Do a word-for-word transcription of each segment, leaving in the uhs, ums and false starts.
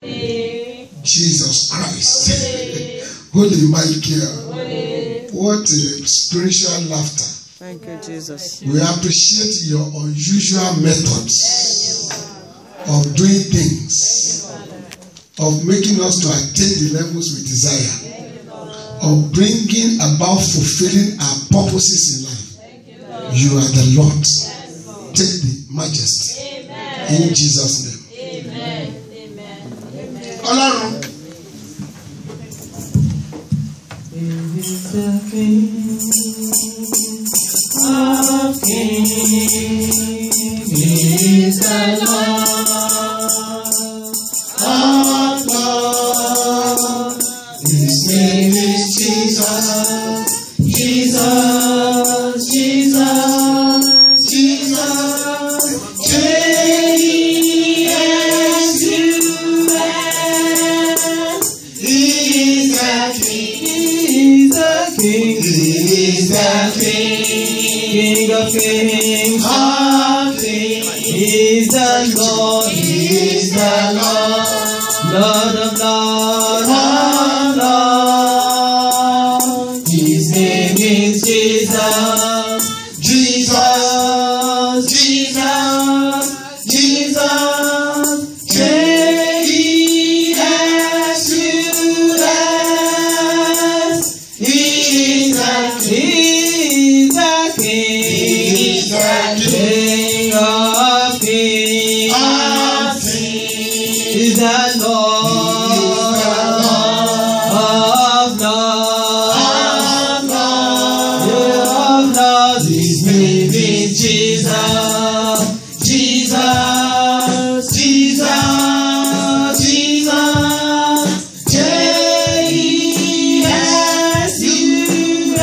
Jesus Christ. Holy Michael. What a spiritual laughter. Thank you, Jesus. We appreciate your unusual methods of doing things, of making us to attain the levels we desire, of bringing about fulfilling our purposes in life. You are the Lord. Take the majesty. In Jesus' name. Ọlọ́run. He is the King of kings. He is the Lord of lords. His name is Jesus. Jesus, Jesus, Jesus. J E S U S. He is the King. He is the King. King of kings. Of kings. He is the Lord. He is the Lord. Lord of lords. Of lords. His name is Jesus. Jesus. Jesus. Jesus. J E S U S. He is the King. He is the King. King of kings. Of kings. He is the Lord. Of lords. Of lords. His name is Jesus. Jesus. Jesus. Jesus. J E S U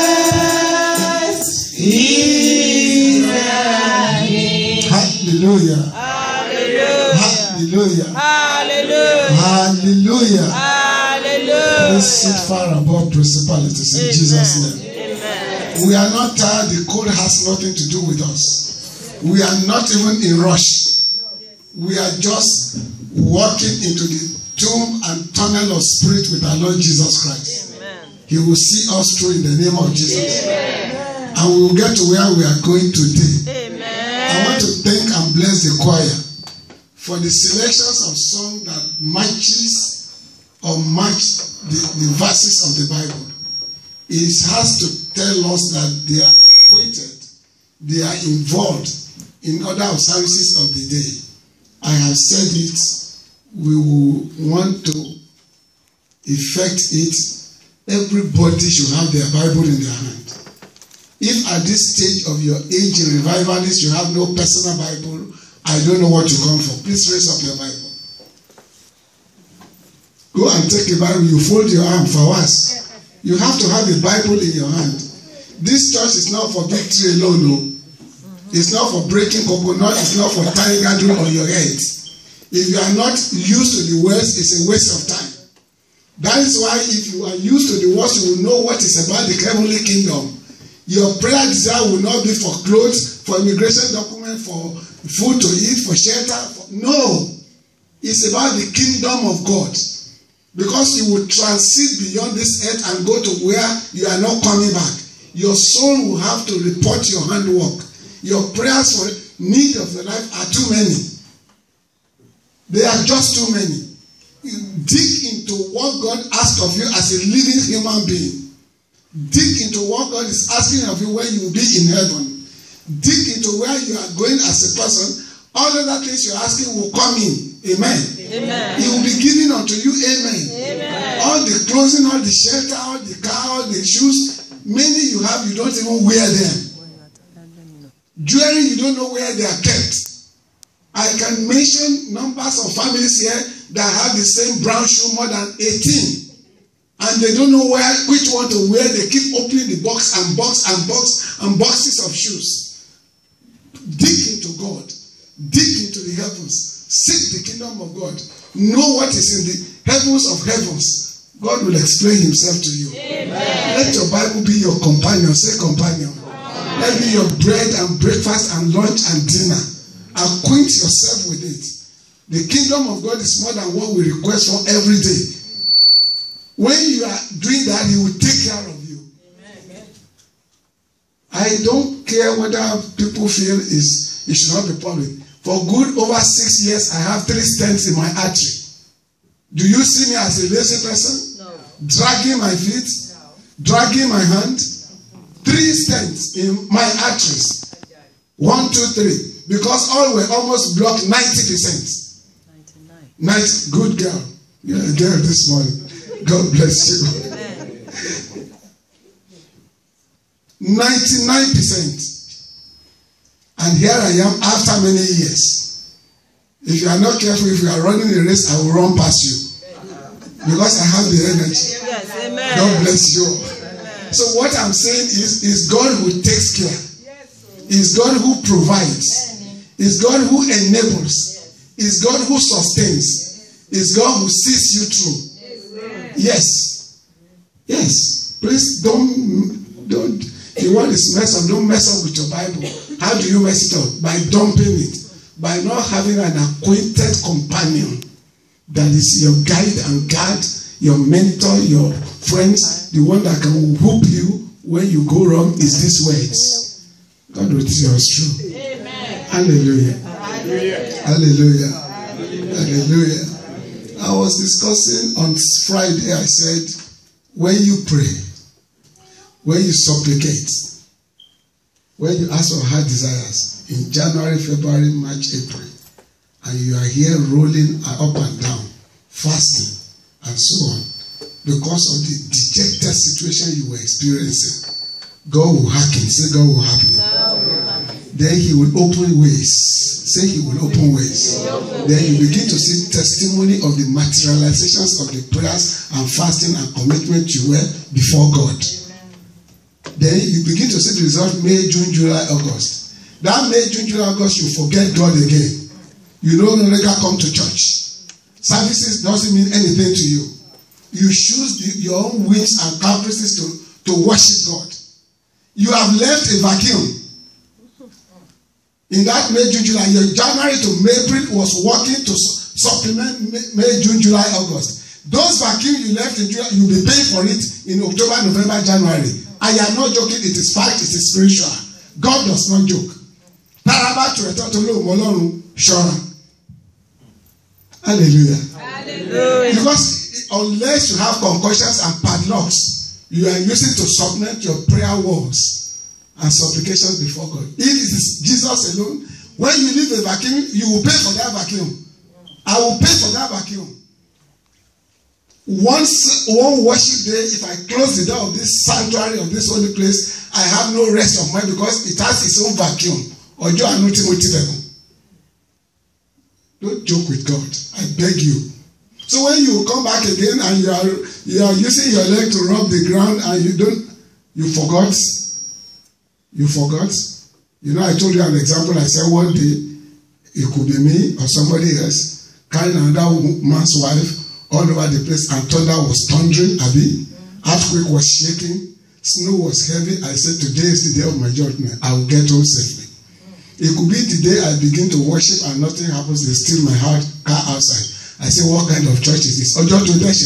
S. He is the King. Hallelujah. Hallelujah. Hallelujah. Hallelujah. Hallelujah. Hallelujah. Let's sit far above principalities in Jesus' name. Amen. We are not tired. The cold has nothing to do with us. We are not even in rush. We are just walking into the tomb and tunnel of spirit with our Lord Jesus Christ. Amen. He will see us through in the name of Jesus. Amen. And we will get to where we are going today. Amen. I want to thank and bless the choir for the selections of songs that matches or match the, the verses of the Bible. It has to tell us that they are acquainted, they are involved in other services of the day. I have said it, we will want to effect it. Everybody should have their Bible in their hand. If at this stage of your age in revivalist you have no personal Bible, I don't know what you come for. Please raise up your Bible. Go and take a Bible. You fold your arm for us. You have to have a Bible in your hand. This church is not for victory alone. No. It's not for breaking coconut. It's not for tying gathering on your head. If you are not used to the words, it's a waste of time. That is why if you are used to the words, you will know what is about the heavenly kingdom. Your prayer desire will not be for clothes, for immigration document, for food to eat, for shelter. For, no. It's about the kingdom of God. Because you will transit beyond this earth and go to where you are not coming back. Your soul will have to report your handwork. Your prayers for need of your life are too many. They are just too many. You dig into what God asks of you as a living human being. Dig into what God is asking of you when you will be in heaven. Dig into where you are going as a person. All other things you're asking will come in. Amen. Amen. It will be given unto you. Amen. Amen. All the clothing, all the shelter, all the car, all the shoes, many you have, you don't even wear them. Jewelry, you don't know where they are kept. I can mention numbers of families here that have the same brown shoe more than eighteen. And they don't know where which one to wear. They keep opening the box and box and box and boxes of shoes. Dig into God. Dig into the heavens. Seek the kingdom of God. Know what is in the heavens of heavens. God will explain himself to you. Amen. Let your Bible be your companion. Say companion. Amen. Let be your bread and breakfast and lunch and dinner. Acquaint yourself with it. The kingdom of God is more than what we request for every day. When you are doing that, He will take care of you. Amen. I don't care whether people feel is it should not be public. For good over six years, I have three stents in my artery. Do you see me as a lazy person? No. Dragging my feet, No. dragging my hand. Three stents in my arteries. One, two, three. Because all were almost blocked ninety percent. ninety-nine. Nice, good girl. You're a girl this morning. God bless you. ninety-nine percent. And here I am after many years. If you are not careful, if you are running a race, I will run past you. Because I have the energy. Yes, amen. God bless you. Amen. So what I'm saying is, is God who takes care. Is God who provides. Is God who enables. Is God who sustains. Is God who sees you through. Yes. Yes. Please don't, don't, you want this mess up, don't mess up with your Bible. How do you mess it up? By dumping it. By not having an acquainted companion that is your guide and guard, your mentor, your friends, the one that can whoop you when you go wrong is these words. God will teach us true. Amen. Hallelujah. Hallelujah. Hallelujah. Hallelujah. I was discussing on Friday, I said, when you pray, when you supplicate, when you ask for heart desires, in January, February, March, April, and you are here rolling up and down, fasting, and so on, because of the dejected situation you were experiencing, God will hearken. Say, God will happen. Then He will open ways. Say, He will open ways. Then you begin to see testimony of the materializations of the prayers and fasting and commitment you were before God. Then you begin to see the result May, June, July, August. That May, June, July, August, you forget God again. You no longer come to church. Services doesn't mean anything to you. You choose the, your own whims and caprices to, to worship God. You have left a vacuum. In that May, June, July, your January to May, April was working to su- supplement May, May, June, July, August. Those vacuum you left in July, you'll be paying for it in October, November, January. I am not joking, it is fact, it is spiritual. God does not joke. Paraba to return to Lord Molonu, sure. Hallelujah. Hallelujah. Because unless you have concussions and padlocks, you are using to supplement your prayer walls and supplications before God. If it is Jesus alone, when you leave a vacuum, you will pay for that vacuum. I will pay for that vacuum. Once one worship day, if I close the door of this sanctuary, of this holy place, I have no rest of mind because it has its own vacuum. Ojo anuti moti level. Don't joke with God. I beg you. So when you come back again and you are you are using your leg to rub the ground and you don't, you forgot. You forgot. You know, I told you an example. I said one day it could be me or somebody else carrying another man's wife all over the place, and thunder was thundering, Abi. Earthquake was shaking, snow was heavy. I said, today is the day of my judgment. I will get home safely. It could be the day I begin to worship and nothing happens. They steal my heart, car outside. I say, what kind of church is this? Hallelujah.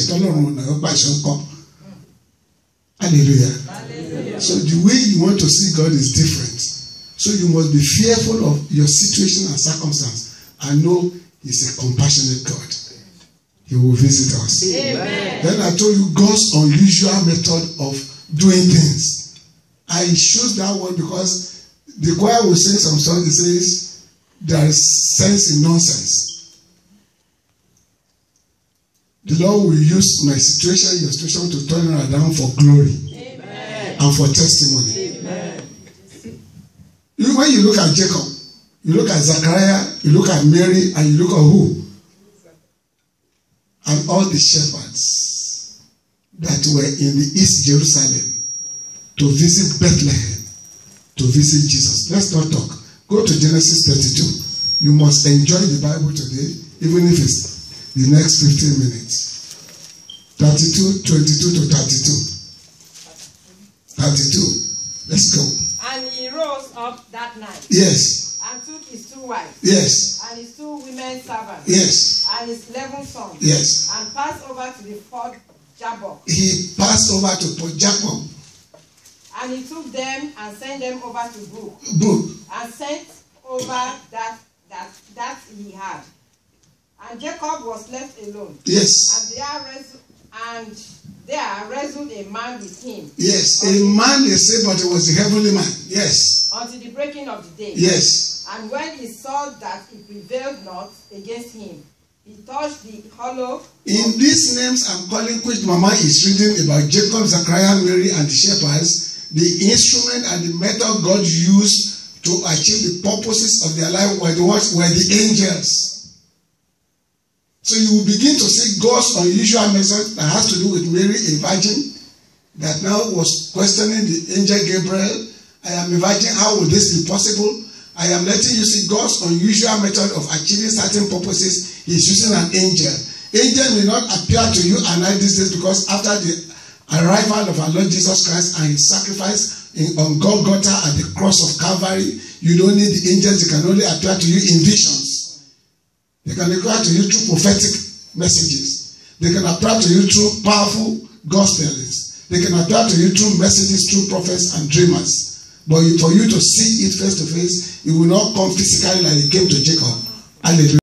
Hallelujah. So the way you want to see God is different. So you must be fearful of your situation and circumstance and know He's a compassionate God. He will visit us. Amen. Then I told you God's unusual method of doing things. I chose that one because the choir will sing some songs. It says there is sense in nonsense. The Lord will use my situation, your situation, to turn it around for glory. Amen. And for testimony. Amen. When you look at Jacob, you look at Zachariah, you look at Mary, and you look at who? And all the shepherds that were in the East Jerusalem to visit Bethlehem, to visit Jesus. Let's not talk. Go to Genesis thirty-two. You must enjoy the Bible today, even if it's the next fifteen minutes. thirty-two, twenty-two to thirty-two. thirty-two. Let's go. And he rose up that night. Yes. and took his two wives, Yes. and his two women servants, Yes. and his eleven sons, Yes. and passed over to the ford Jabbok. He passed over to Port Jacob And he took them and sent them over to Brook, Brook. and sent over that that that he had. And Jacob was left alone. Yes. And there wrestled, and there wrestled a man with him. Yes. A man, they say, but it was a heavenly man. Yes. Until the breaking of the day. Yes. And when he saw that he prevailed not against him, he touched the hollow. In these names I'm calling, which Mama is reading about Jacob, Zachariah, Mary, and the shepherds, the instrument and the method God used to achieve the purposes of their life were the what? Were the angels. So you will begin to see God's unusual method that has to do with Mary, a virgin, that now was questioning the angel Gabriel. I am a virgin, how will this be possible? I am letting you see God's unusual method of achieving certain purposes. He is using an angel. Angel may not appear to you and I these days, because after the arrival of our Lord Jesus Christ and his sacrifice in, on Golgotha at the cross of Calvary, you don't need the angels. They can only appear to you in visions. They can appear to you through prophetic messages. They can appear to you through powerful gospels. They can appear to you through messages, through prophets and dreamers. But for you to see it face to face, it will not come physically like it came to Jacob. Hallelujah.